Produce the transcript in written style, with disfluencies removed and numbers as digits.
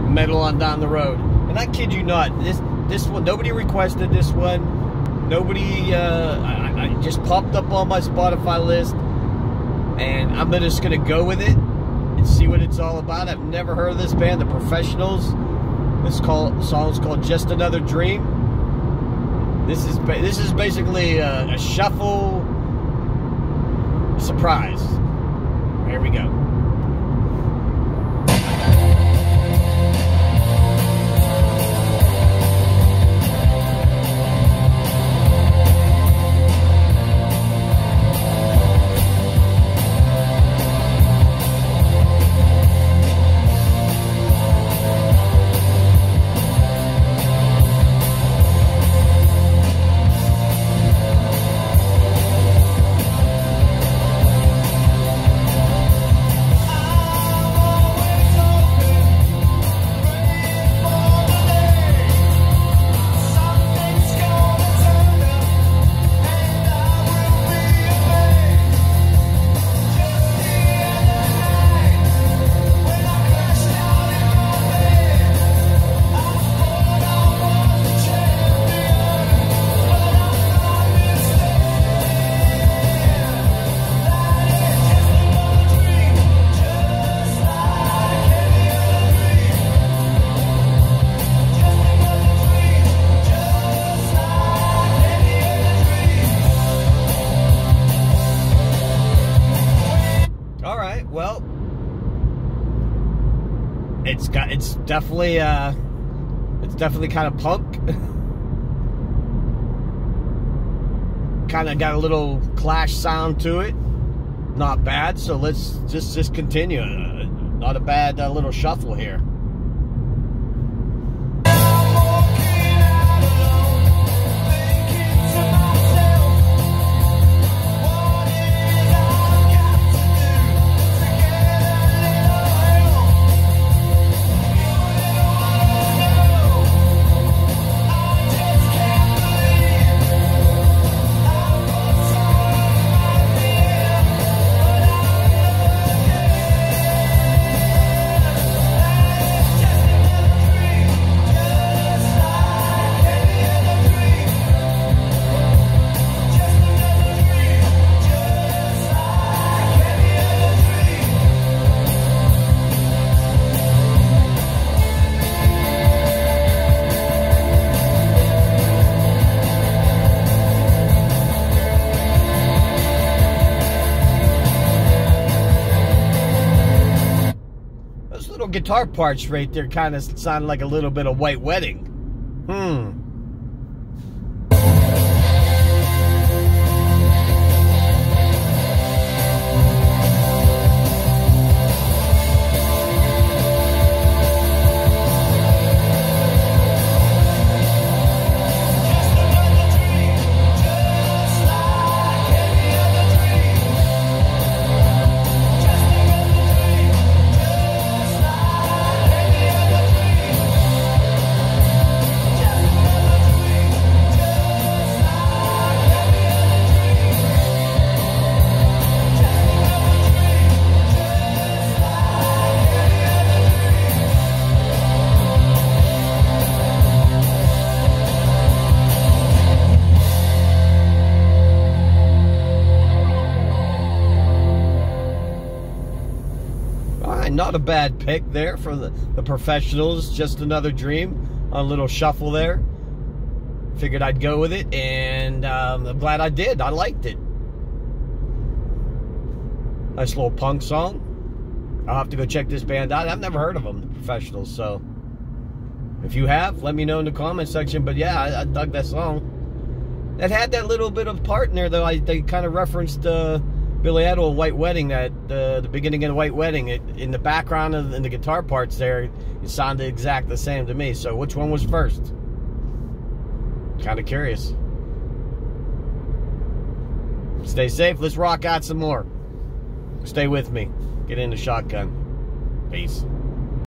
metal on down the road. And I kid you not, this one, nobody requested this one. Nobody, I just popped up on my Spotify list, and I'm just gonna go with it and see what it's all about. I've never heard of this band, The Professionals. This song's called Just Another Dream. This is basically a shuffle surprise. Here we go. Well, it's definitely kind of punk. Kind of got a little Clash sound to it. Not bad. So let's just continue. Not a bad little shuffle here. Guitar parts right there kind of sound like a little bit of White Wedding. Not a bad pick there for the Professionals. Just Another Dream. A little shuffle there. Figured I'd go with it, and I'm glad I did. I liked it. Nice little punk song. I'll have to go check this band out. I've never heard of them, The Professionals, so if you have, let me know in the comment section. But yeah, I dug that song. That had that little bit of part in there, though. They kind of referenced Billy Idol, White Wedding, that the beginning of the White Wedding. In the background and the guitar parts there, it sounded exact the same to me. So which one was first? Kind of curious. Stay safe. Let's rock out some more. Stay with me. Get in the shotgun. Peace.